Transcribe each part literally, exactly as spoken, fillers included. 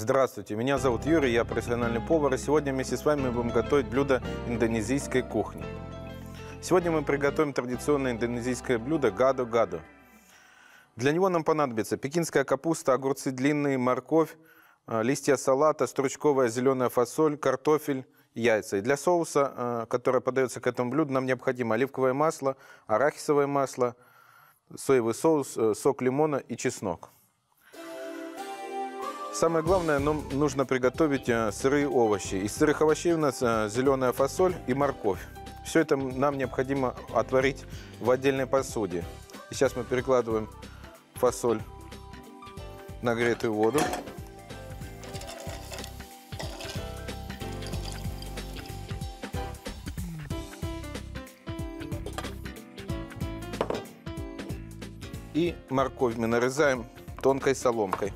Здравствуйте, меня зовут Юрий, я профессиональный повар, и сегодня вместе с вами мы будем готовить блюдо индонезийской кухни. Сегодня мы приготовим традиционное индонезийское блюдо гадо-гадо. Для него нам понадобится пекинская капуста, огурцы длинные, морковь, листья салата, стручковая зеленая фасоль, картофель, яйца. И для соуса, который подается к этому блюду, нам необходимо оливковое масло, арахисовое масло, соевый соус, сок лимона и чеснок. Самое главное, нам нужно приготовить сырые овощи. Из сырых овощей у нас зеленая фасоль и морковь. Все это нам необходимо отварить в отдельной посуде. И сейчас мы перекладываем фасоль в нагретую воду. И морковь мы нарезаем тонкой соломкой.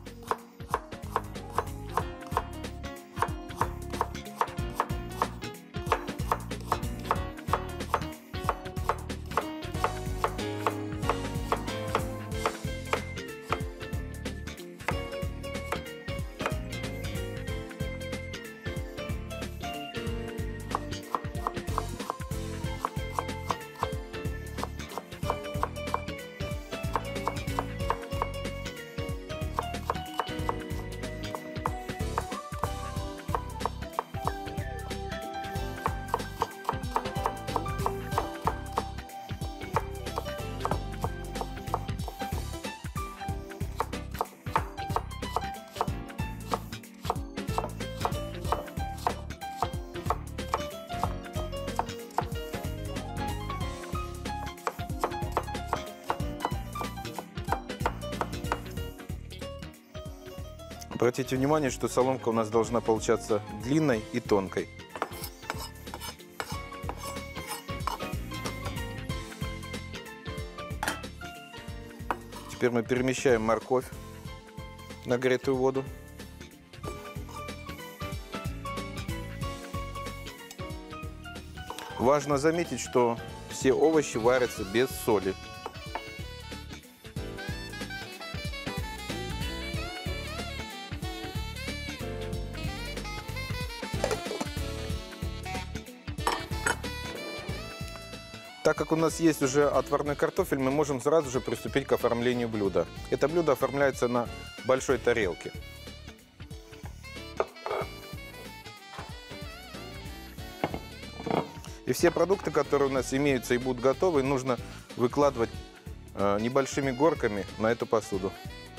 Обратите внимание, что соломка у нас должна получаться длинной и тонкой. Теперь мы перемещаем морковь в нагретую воду. Важно заметить, что все овощи варятся без соли. Так как у нас есть уже отварной картофель, мы можем сразу же приступить к оформлению блюда. Это блюдо оформляется на большой тарелке. И все продукты, которые у нас имеются и будут готовы, нужно выкладывать э, небольшими горками на эту посуду.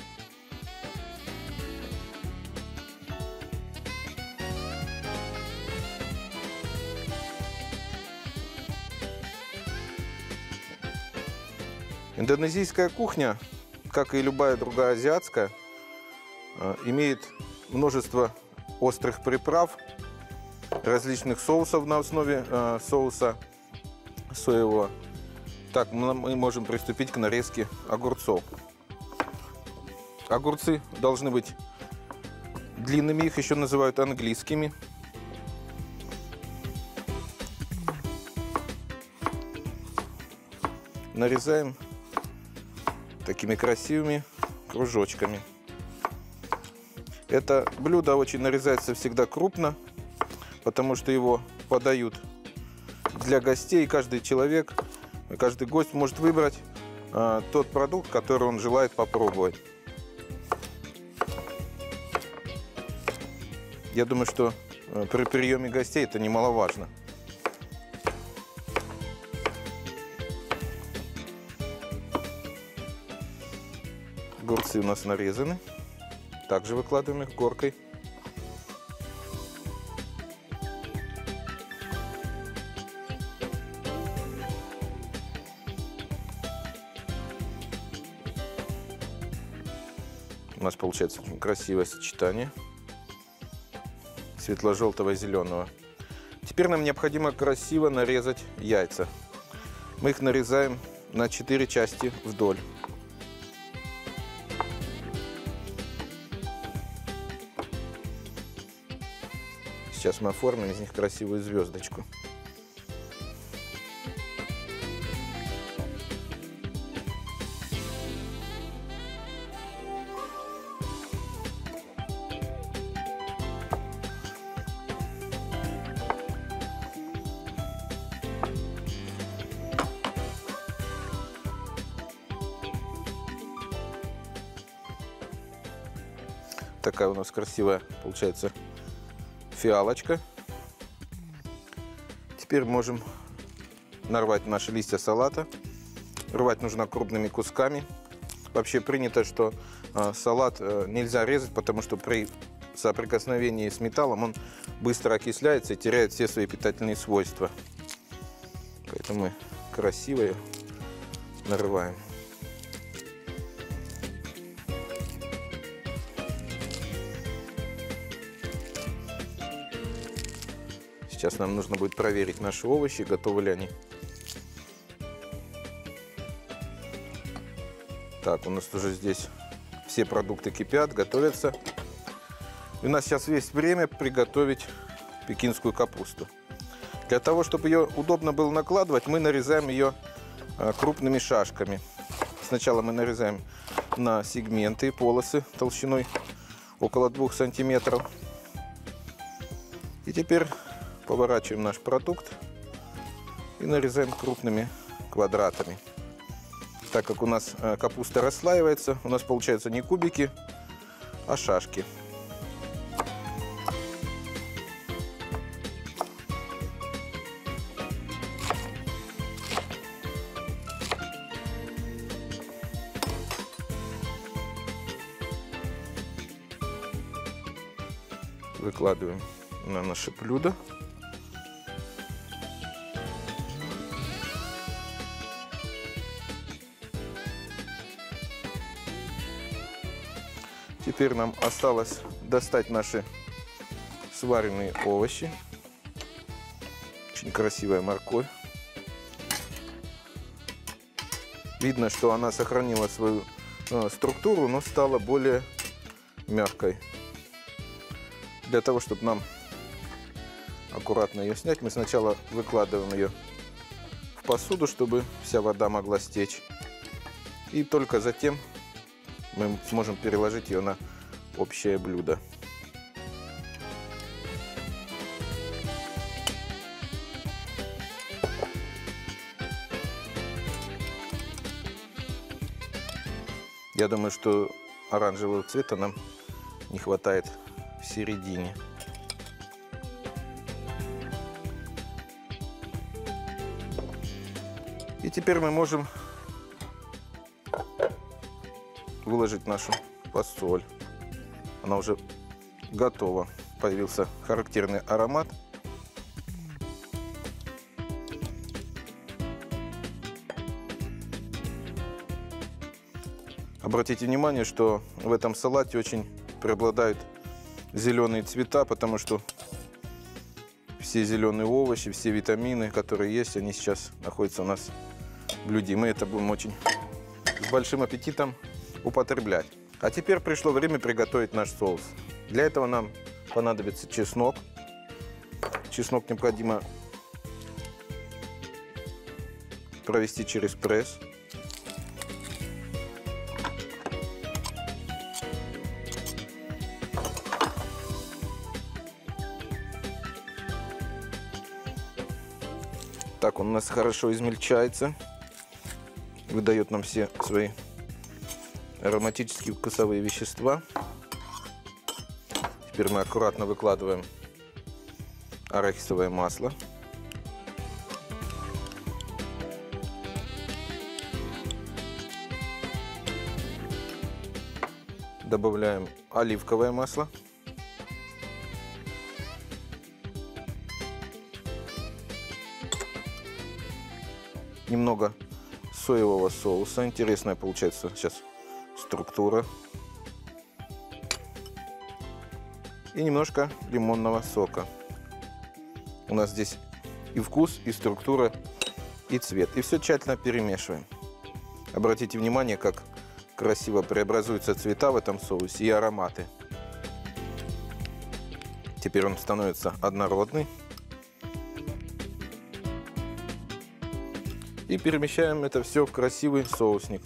Индонезийская кухня, как и любая другая азиатская, имеет множество острых приправ, различных соусов на основе соуса соевого. Так, мы можем приступить к нарезке огурцов. Огурцы должны быть длинными, их еще называют английскими. Нарезаем такими красивыми кружочками. Это блюдо очень нарезается всегда крупно, потому что его подают для гостей. Каждый человек, каждый гость может выбрать а, тот продукт, который он желает попробовать. Я думаю, что а, при приеме гостей это немаловажно. Огурцы у нас нарезаны. Также выкладываем их горкой. У нас получается очень красивое сочетание светло-желтого и зеленого. Теперь нам необходимо красиво нарезать яйца. Мы их нарезаем на четыре части вдоль. Сейчас мы оформим из них красивую звездочку. такая у нас красивая получается фиалочка. Теперь можем нарвать наши листья салата. Рвать нужно крупными кусками. Вообще принято, что э, салат э, нельзя резать, потому что при соприкосновении с металлом он быстро окисляется и теряет все свои питательные свойства. Поэтому мы красиво ее нарываем. Сейчас нам нужно будет проверить наши овощи, готовы ли они. Так, у нас уже здесь все продукты кипят, готовятся. И у нас сейчас есть время приготовить пекинскую капусту. Для того, чтобы ее удобно было накладывать, мы нарезаем ее крупными шашками. Сначала мы нарезаем на сегменты, полосы толщиной около двух сантиметров. И теперь поворачиваем наш продукт и нарезаем крупными квадратами. Так как у нас капуста расслаивается, у нас получаются не кубики, а шашки. Выкладываем на наше блюдо. Теперь нам осталось достать наши сваренные овощи. Очень красивая морковь. Видно, что она сохранила свою э, структуру, но стала более мягкой. Для того, чтобы нам аккуратно ее снять, мы сначала выкладываем ее в посуду, чтобы вся вода могла стечь. И только затем мы сможем переложить ее на общее блюдо. Я думаю, что оранжевого цвета нам не хватает в середине. И теперь мы можем выложить нашу фасоль. Она уже готова. Появился характерный аромат. Обратите внимание, что в этом салате очень преобладают зеленые цвета, потому что все зеленые овощи, все витамины, которые есть, они сейчас находятся у нас в блюде. Мы это будем очень с большим аппетитом употреблять. А теперь пришло время приготовить наш соус. Для этого нам понадобится чеснок. Чеснок необходимо провести через пресс. Так он у нас хорошо измельчается, выдает нам все свои ароматические вкусовые вещества. Теперь мы аккуратно выкладываем арахисовое масло. Добавляем оливковое масло. Немного соевого соуса. Интересная получается сейчас структура. И немножко лимонного сока. У нас здесь и вкус, и структура, и цвет. И все тщательно перемешиваем. Обратите внимание, как красиво преобразуются цвета в этом соусе и ароматы. Теперь он становится однородный. И перемещаем это все в красивый соусник.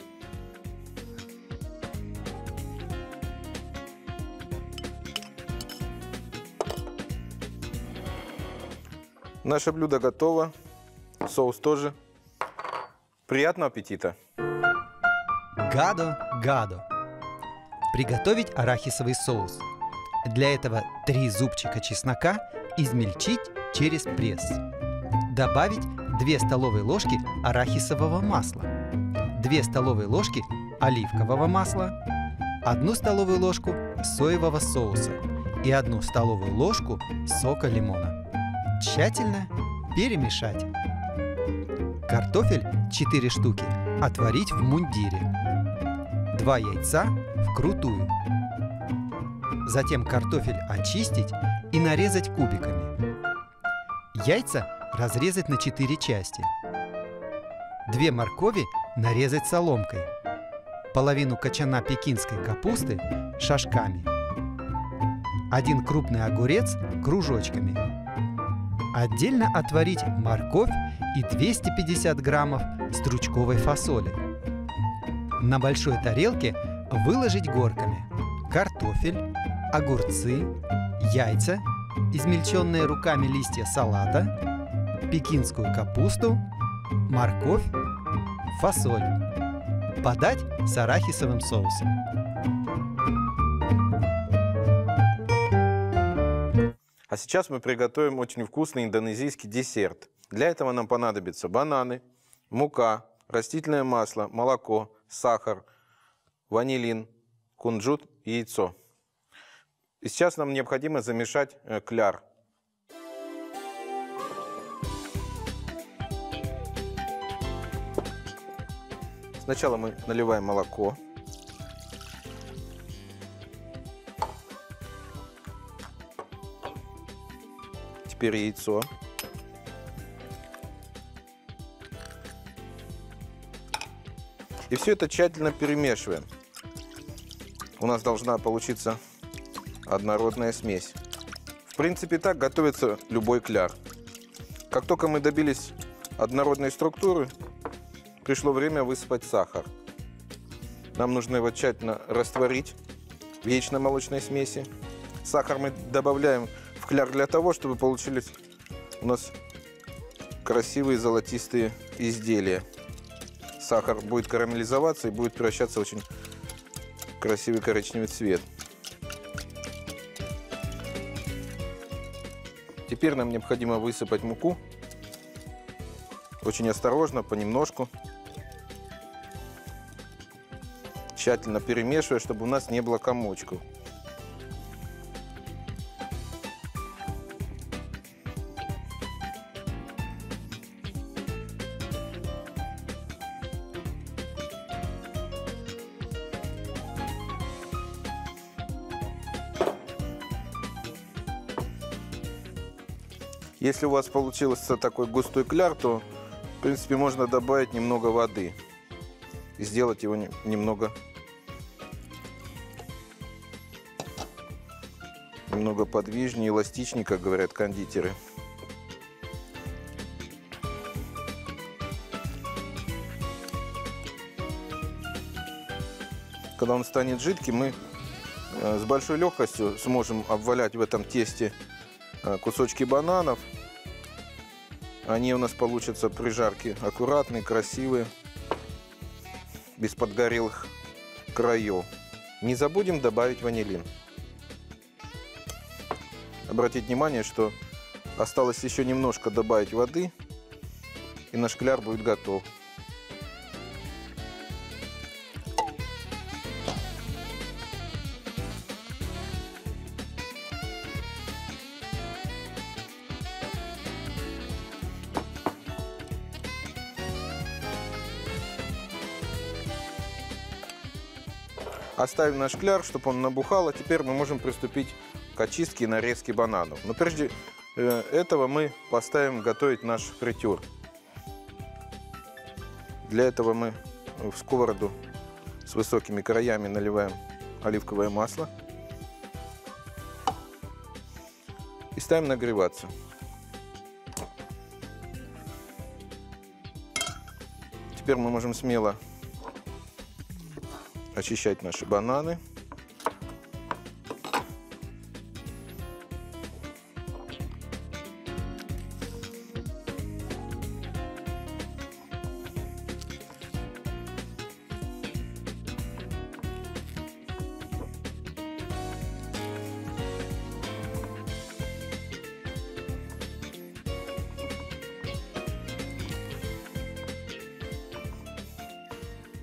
Наше блюдо готово. Соус тоже. Приятного аппетита! Гадо-гадо. Приготовить арахисовый соус. Для этого три зубчика чеснока измельчить через пресс. Добавить две столовые ложки арахисового масла, две столовые ложки оливкового масла, одну столовую ложку соевого соуса и одну столовую ложку сока лимона. Тщательно перемешать. Картофель четыре штуки отварить в мундире. два яйца вкрутую. Затем картофель очистить и нарезать кубиками. Яйца разрезать на четыре части. Две моркови нарезать соломкой. Половину кочана пекинской капусты шажками. Один крупный огурец кружочками. Отдельно отварить морковь и двести пятьдесят граммов стручковой фасоли. На большой тарелке выложить горками картофель, огурцы, яйца, измельченные руками листья салата, пекинскую капусту, морковь, фасоль. Подать с арахисовым соусом. А сейчас мы приготовим очень вкусный индонезийский десерт. Для этого нам понадобятся бананы, мука, растительное масло, молоко, сахар, ванилин, кунжут и яйцо. И сейчас нам необходимо замешать кляр. Сначала мы наливаем молоко. Теперь яйцо. И все это тщательно перемешиваем. У нас должна получиться однородная смесь. В принципе, так готовится любой кляр. Как только мы добились однородной структуры, пришло время высыпать сахар. Нам нужно его тщательно растворить в яично-молочной смеси. Сахар мы добавляем в кляр для того, чтобы получились у нас красивые золотистые изделия. Сахар будет карамелизоваться и будет превращаться в очень красивый коричневый цвет. Теперь нам необходимо высыпать муку. Очень осторожно, понемножку. Тщательно перемешивая, чтобы у нас не было комочков. Если у вас получился такой густой кляр, то, в принципе, можно добавить немного воды и сделать его немного, немного подвижнее, эластичнее, как говорят кондитеры. Когда он станет жидким, мы с большой легкостью сможем обвалять в этом тесте кусочки бананов. Они у нас получатся при жарке аккуратные, красивые, без подгорелых краев. Не забудем добавить ванилин. Обратите внимание, что осталось еще немножко добавить воды, и наш кляр будет готов. Оставим наш кляр, чтобы он набухал, а теперь мы можем приступить к очистке и нарезке бананов. Но прежде этого мы поставим готовить наш фритюр. Для этого мы в сковороду с высокими краями наливаем оливковое масло и ставим нагреваться. Теперь мы можем смело очищать наши бананы.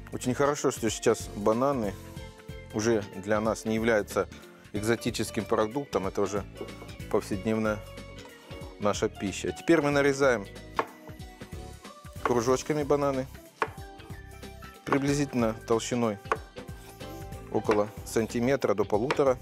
Очень хорошо, что сейчас бананы уже для нас не являются экзотическим продуктом. Это уже повседневная наша пища. Теперь мы нарезаем кружочками бананы, приблизительно толщиной около сантиметра до полутора.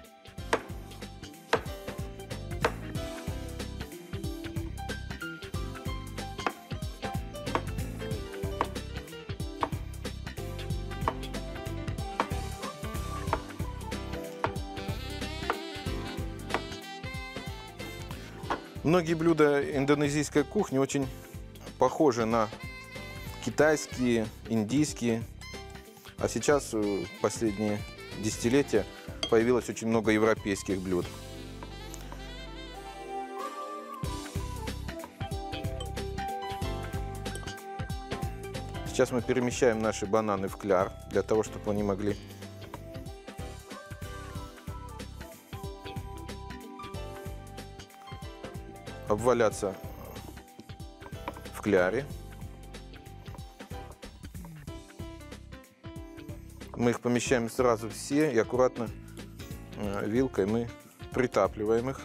Многие блюда индонезийской кухни очень похожи на китайские, индийские. А сейчас, в последние десятилетия, появилось очень много европейских блюд. Сейчас мы перемещаем наши бананы в кляр, для того, чтобы они могли обваляться в кляре. Мы их помещаем сразу все и аккуратно вилкой мы притапливаем их.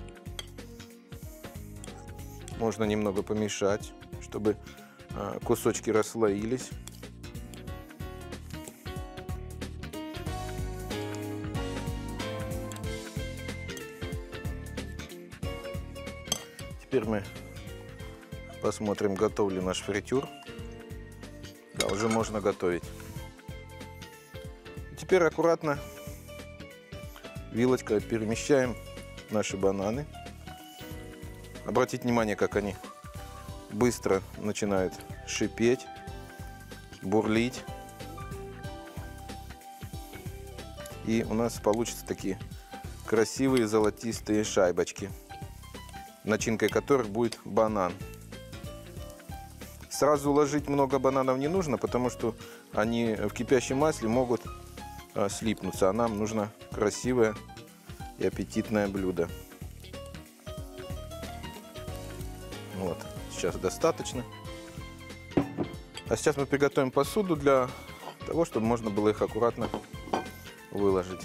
Можно немного помешать, чтобы кусочки расслоились. Теперь мы посмотрим, готов ли наш фритюр. Да, уже можно готовить. Теперь аккуратно вилочкой перемещаем наши бананы. Обратите внимание, как они быстро начинают шипеть, бурлить. И у нас получатся такие красивые золотистые шайбочки, начинкой которых будет банан. Сразу ложить много бананов не нужно, потому что они в кипящем масле могут а, слипнуться. А нам нужно красивое и аппетитное блюдо. Вот, сейчас достаточно. А сейчас мы приготовим посуду для того, чтобы можно было их аккуратно выложить.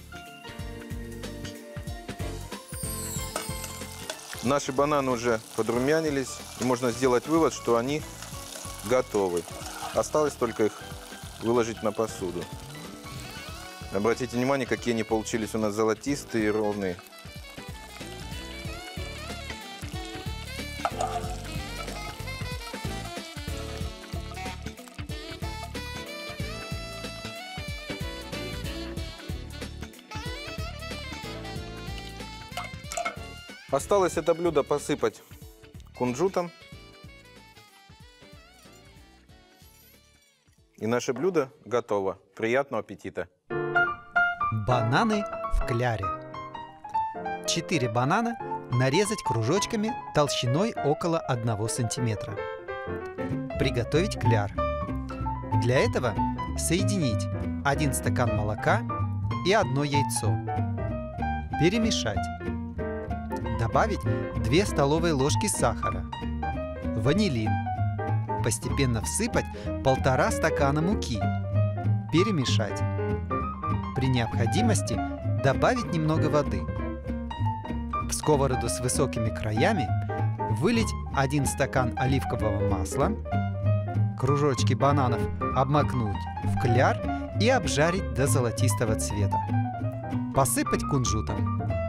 Наши бананы уже подрумянились, и можно сделать вывод, что они готовы. Осталось только их выложить на посуду. Обратите внимание, какие они получились у нас золотистые и ровные. Осталось это блюдо посыпать кунжутом. И наше блюдо готово. Приятного аппетита! Бананы в кляре. четыре банана нарезать кружочками толщиной около одного сантиметра. Приготовить кляр. Для этого соединить один стакан молока и одно яйцо. Перемешать. Добавить две столовые ложки сахара, ванилин. Постепенно всыпать полтора стакана муки. Перемешать. При необходимости добавить немного воды. В сковороду с высокими краями вылить один стакан оливкового масла, кружочки бананов обмакнуть в кляр и обжарить до золотистого цвета. Посыпать кунжутом.